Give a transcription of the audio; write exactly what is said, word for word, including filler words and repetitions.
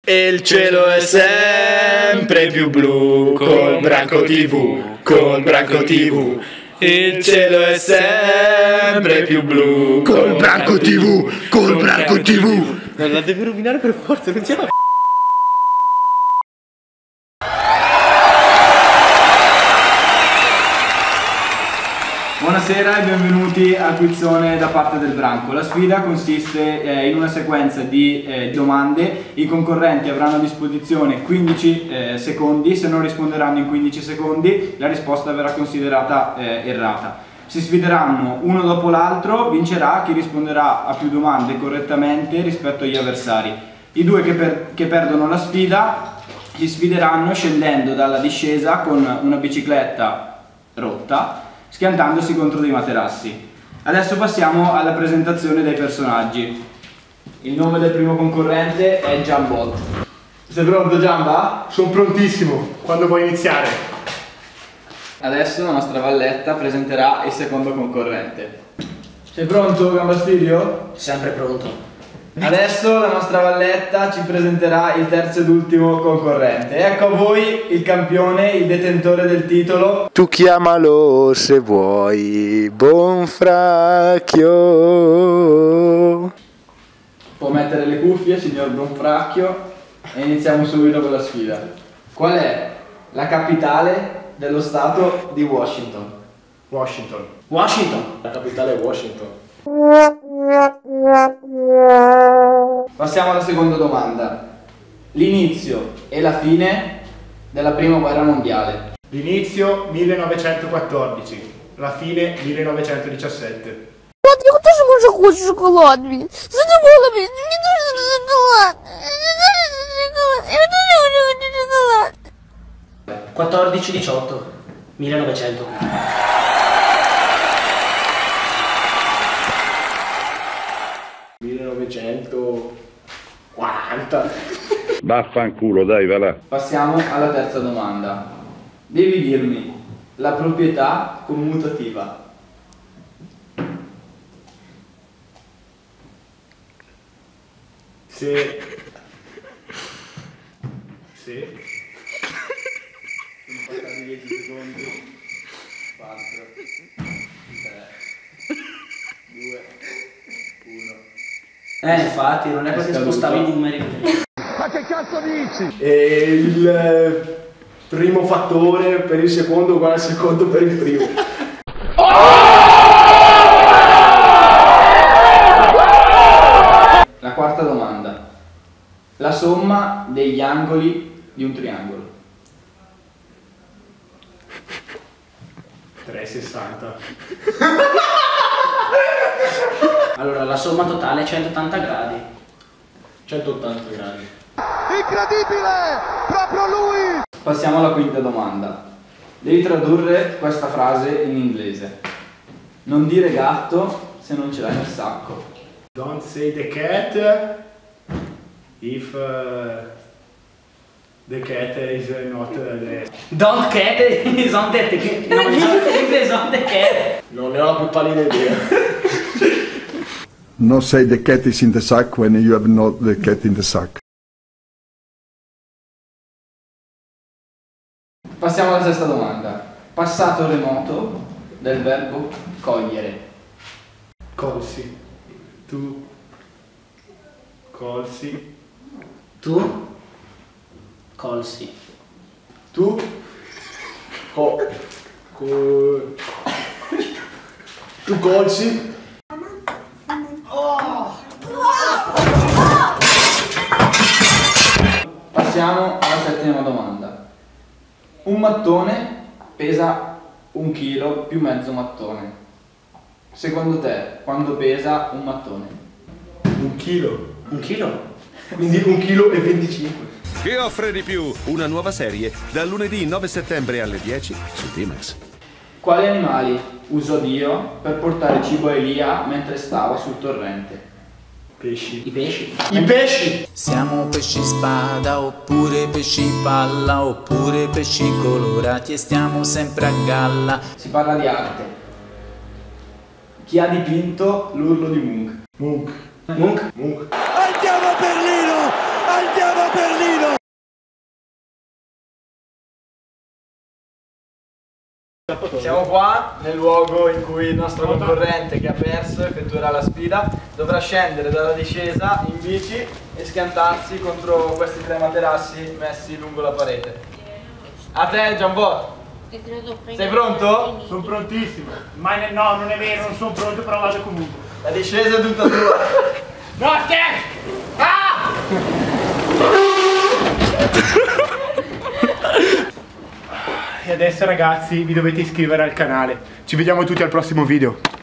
E il cielo è sempre più blu col Branco tivù, col Branco tivù. Il cielo è sempre più blu col Branco tivù, col Branco tivù. Non la devi rovinare per forza, non c'è la Buonasera e benvenuti al quizzone da parte del Branco. La sfida consiste eh, in una sequenza di eh, domande. I concorrenti avranno a disposizione quindici eh, secondi. Se non risponderanno in quindici secondi, la risposta verrà considerata eh, errata. Si sfideranno uno dopo l'altro, vincerà chi risponderà a più domande correttamente rispetto agli avversari. I due che, per, che perdono la sfida si sfideranno scendendo dalla discesa con una bicicletta rotta, schiantandosi contro dei materassi. Adesso passiamo alla presentazione dei personaggi. Il nome del primo concorrente è Giambot. Sei pronto, Giamba? Sono prontissimo, quando vuoi iniziare? Adesso la nostra Valletta presenterà il secondo concorrente. Sei pronto, Gambastirio? Sempre pronto. Adesso la nostra Valletta ci presenterà il terzo ed ultimo concorrente. Ecco a voi il campione, il detentore del titolo. Tu chiamalo se vuoi, Bonfracchio. Può mettere le cuffie, signor Bonfracchio, e iniziamo subito con la sfida. Qual è la capitale dello stato di Washington? Washington. Washington. La capitale è Washington. Passiamo alla seconda domanda. L'inizio e la fine della prima guerra mondiale. L'inizio millenovecentoquattordici, la fine millenovecentodiciassette. Я тоже уже хочу шоколад, блин. Задумала, блин. Мне нужен шоколад. Мне нужен шоколад. Я тоже уже хочу шоколад. quattordici diciotto millenovecento. millenovecentoquaranta. Vaffanculo, dai, va là. Passiamo alla terza domanda. Devi dirmi la proprietà commutativa. Se... Se... Sono passati dieci secondi. quattro, tre, due, uno. Eh, infatti, non è così spostavi i numeri. Ma che cazzo dici? E il primo fattore per il secondo uguale al secondo per il primo. La quarta domanda. La somma degli angoli di un triangolo. trecentosessanta. Allora, la somma totale è centottanta gradi. centottanta gradi. Incredibile! Proprio lui! Passiamo alla quinta domanda. Devi tradurre questa frase in inglese. Non dire gatto se non ce l'hai nel sacco. Don't say the cat if uh, the cat is not the... Don't cat is on the cat. No, is on the cat. Non ne ho la più pallida idea. No say the cat is in the sack when you have not the cat in the sack. Passiamo alla sesta domanda. Passato remoto del verbo cogliere. Colsi. Tu. Colsi. Tu colsi. Tu. Co. Co. Tu colsi. Passiamo alla settima domanda. Un mattone pesa un chilo più mezzo mattone. Secondo te, quanto pesa un mattone? Un chilo. Un chilo? Quindi un chilo e venticinque. Che offre di più? Una nuova serie dal lunedì nove settembre alle dieci su D-Max. Quali animali usò Dio per portare cibo a Elia mentre stava sul torrente? Pesci. I pesci? I pesci! Siamo pesci spada, oppure pesci palla, oppure pesci colorati e stiamo sempre a galla. Si parla di arte. Chi ha dipinto l'urlo di Munch? Munch. Munch? Munch. Andiamo a Berlino! Andiamo a Berlino! Siamo qua nel luogo in cui il nostro concorrente che ha perso effettuerà la sfida. Dovrà scendere dalla discesa in bici e schiantarsi contro questi tre materassi messi lungo la parete. A te Gianbò! Sei pronto? Sono prontissimo. Ma ne- no, non è vero, non sono pronto, però vado comunque. La discesa è tutta tua. No, te! Ah! E adesso ragazzi vi dovete iscrivere al canale. Ci vediamo tutti al prossimo video.